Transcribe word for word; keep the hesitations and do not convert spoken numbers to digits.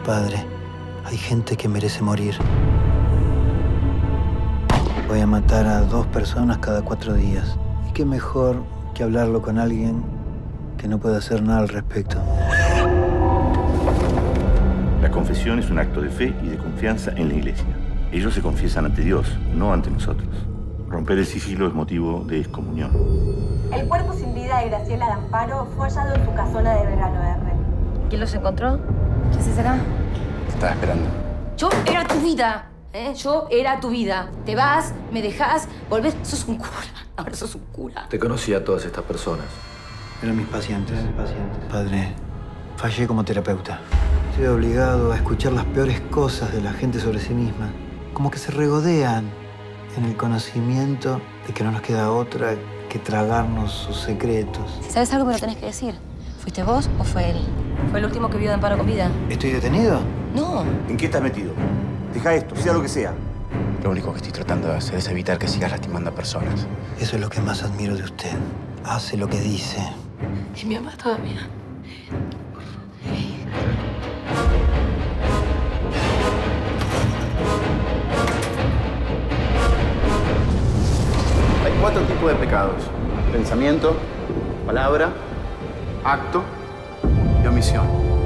padre. Hay gente que merece morir. Voy a matar a dos personas cada cuatro días. Y qué mejor que hablarlo con alguien que no puede hacer nada al respecto. La confesión es un acto de fe y de confianza en la Iglesia. Ellos se confiesan ante Dios, no ante nosotros. Romper el sigilo es motivo de excomunión. El cuerpo sin vida de Graciela D'Amparo fue hallado en su casona de Belgrano R. ¿Quién los encontró? ¿Qué haces acá? Te estaba esperando. Yo era tu vida, ¿eh? Yo era tu vida. Te vas, me dejás, volvés, sos un cura. Ahora sos un cura. Te conocí a todas estas personas. Eran mis pacientes. Eran mis pacientes. Padre, fallé como terapeuta. Estoy obligado a escuchar las peores cosas de la gente sobre sí misma. Como que se regodean en el conocimiento de que no nos queda otra que tragarnos sus secretos. Si sabes algo, me lo tenés que decir. ¿Fuiste vos o fue él? ¿Fue el último que vio de Amparo con vida? ¿Estoy detenido? No. ¿En qué estás metido? Deja esto, sea lo que sea. Lo único que estoy tratando de hacer es evitar que sigas lastimando a personas. Eso es lo que más admiro de usted. Hace lo que dice. Y mi mamá todavía. Hay cuatro tipos de pecados: pensamiento, palabra, acto y omisión.